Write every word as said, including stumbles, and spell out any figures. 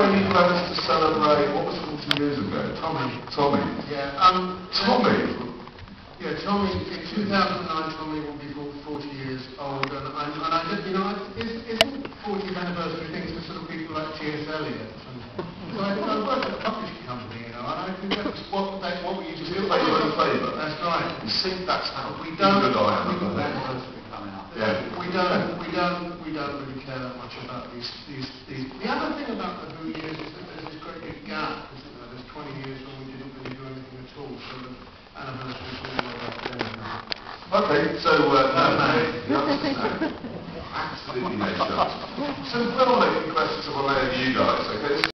any plans to celebrate, what was forty years ago? Tommy. Tommy. Yeah. Um, Tommy? Yeah, Tommy, in two thousand nine, Tommy will be forty years old, and, and, and I just, you know, isn't, isn't fortieth anniversary things for sort of people like T S Eliot? And, so I, I work at a publishing company, you know, and I think that's what, that's what we used to do. Are you in favour? That's right. You see, that's how We don't, good I am. we've got that anniversary coming up. Yeah. We don't, we don't, we don't really care that much about these, these, these. The other thing about the Who years is that there's this great big gap, isn't there? There's twenty years when we didn't really do anything at all, so the anniversary is really not about anything. Okay, so, uh, no, No, no. the answer's no. Absolutely no chance. So, we'll make questions of a layer of you guys, okay?